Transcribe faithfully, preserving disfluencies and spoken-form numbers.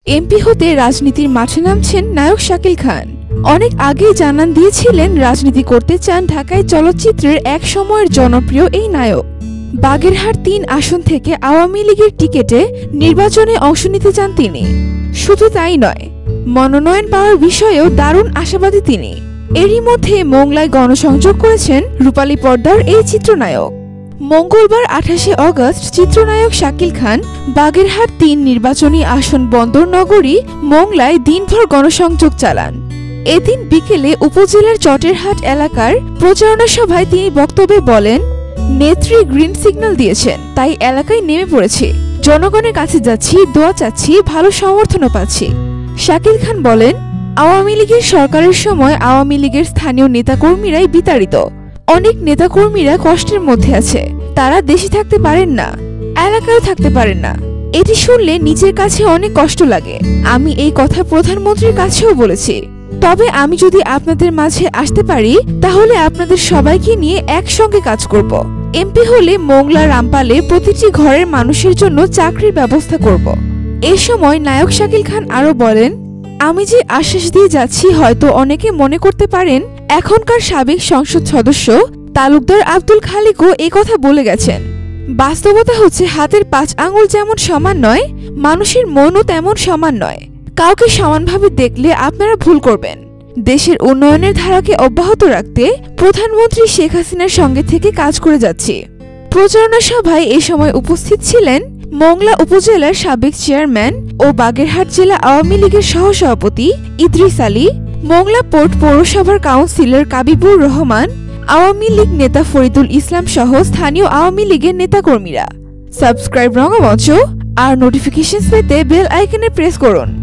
MP হতে রাজনীতির মাঠে নামছেন নায়ক শাকিল খান। অনেক আগেই জানান দিয়েছিলেন রাজনীতি করতে চান ঢাকায় চলচ্চিত্রের এক সময়ের জনপ্রিয় এই নায়ক। বাগেরহাট তিন আসন থেকে আওয়ামী লীগের টিকেটে নির্বাচনে অংশ নিতে চান তিনি। শুধু তাই নয়, মনোনয়ন পাওয়ার বিষয়েও দারুণ আশাবাদী তিনি। এরই মধ্যে মোংলায় গণসংযোগ করেছেন রূপালী পর্দার এই চিত্রনায়ক। মঙ্গলবার আঠাশে অগস্ট চিত্রনায়ক শাকিল খান বাগেরহাট তিন নির্বাচনী আসন বন্দর নগরী মোংলায় দিনভর গণসংযোগ চালান। এদিন বিকেলে উপজেলার চটেরহাট এলাকার প্রচারণা সভায় তিনি বক্তব্যে বলেন, নেত্রী গ্রিন সিগন্যাল দিয়েছেন, তাই এলাকায় নেমে পড়েছি। জনগণের কাছে যাচ্ছি, দোয়া চাচ্ছি, ভালো সমর্থনও পাচ্ছি। শাকিল খান বলেন, আওয়ামী লীগের সরকারের সময় আওয়ামী লীগের স্থানীয় নেতাকর্মীরাই বিতাড়িত। অনেক নেতাকর্মীরা কষ্টের মধ্যে আছে, তারা দেশে থাকতে পারেন না, এলাকায়ও থাকতে পারেন না। এটি শুনলে নিজের কাছে অনেক কষ্ট লাগে। আমি এই কথা প্রধানমন্ত্রীর কাছেও বলেছি। তবে আমি যদি আপনাদের মাঝে আসতে পারি তাহলে আপনাদের সবাইকে নিয়ে একসঙ্গে কাজ করব। এমপি হলে মোংলা রামপালে প্রতিটি ঘরের মানুষের জন্য চাকরির ব্যবস্থা করব। এ সময় নায়ক শাকিল খান আরো বলেন, আমি যে আশ্বাস দিয়ে যাচ্ছি হয়তো অনেকে মনে করতে পারেন এখনকার সাবেক সংসদ সদস্য তালুকদার আব্দুল খালিকও এ কথা বলে গেছেন। বাস্তবতা হচ্ছে হাতের পাঁচ আঙুল যেমন সমান নয়, মানুষের মনও তেমন সমান নয়। কাউকে সমানভাবে দেখলে আপনারা ভুল করবেন। দেশের উন্নয়নের ধারাকে অব্যাহত রাখতে প্রধানমন্ত্রী শেখ হাসিনার সঙ্গে থেকে কাজ করে যাচ্ছি। প্রচারণা সভায় এ সময় উপস্থিত ছিলেন মোংলা উপজেলার সাবেক চেয়ারম্যান ও বাগেরহাট জেলা আওয়ামী লীগের সহসভাপতি ইদ্রিস আলী, মোংলা পোর্ট পৌরসভার কাউন্সিলর কাবিবুর রহমান, আওয়ামী লীগ নেতা ফরিদুল ইসলাম সহ স্থানীয় আওয়ামী লীগের নেতাকর্মীরা। সাবস্ক্রাইব রঙ্গমঞ্চ আর নোটিফিকেশন পেতে বেল আইকনে প্রেস করুন।